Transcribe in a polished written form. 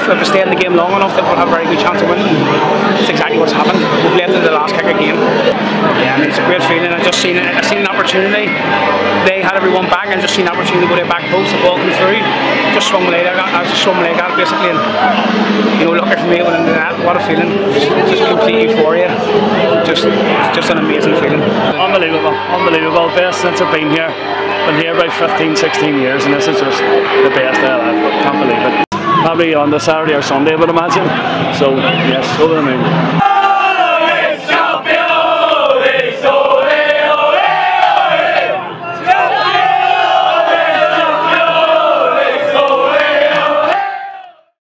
if we stay in the game long enough, that we'll have a very good chance of winning. That's exactly what's happened. We've left it to the last kick again. Yeah, I mean, it's a great feeling. I seen an opportunity. They had everyone back, and just seen an opportunity to go to the back post. The ball came through. Just swung my leg out. I just swung my leg out basically, and lucky for me winning that. What a feeling! Just complete euphoria. Just an amazing feeling. Unbelievable, unbelievable. Best since I've been here. Been here about 15, 16 years, and this is just the best day alive. Can't believe it. Probably on the Saturday or Sunday, I would imagine. So yes, over the moon.